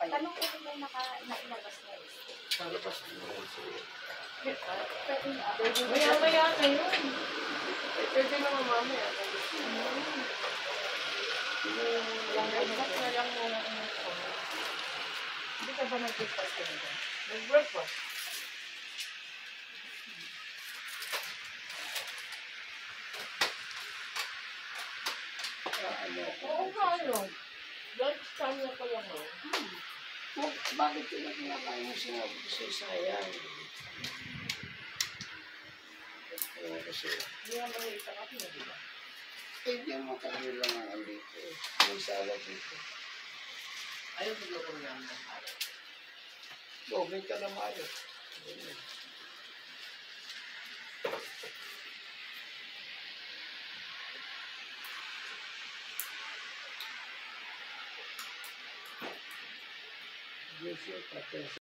Tanong ko kung may nailabas na yun. Palabas na yun siya. Maya-maya na yun. Pwede naman mamaya. Nag-breakfast na lang muna. Hindi ka ba nag-breakfast ka nito? Nag-breakfast. Oo nga, ano? Lunch time na pala mo. Bakit yun ang kinakain mo sinabi ko sa'yo sayang? Oo kasi. Hindi naman yung isa kasi na, diba? Hindi mo kami lang ang andito. May salad dito. Ayaw siguro ko naman ng araw. Lobby ka na mayo. Yes,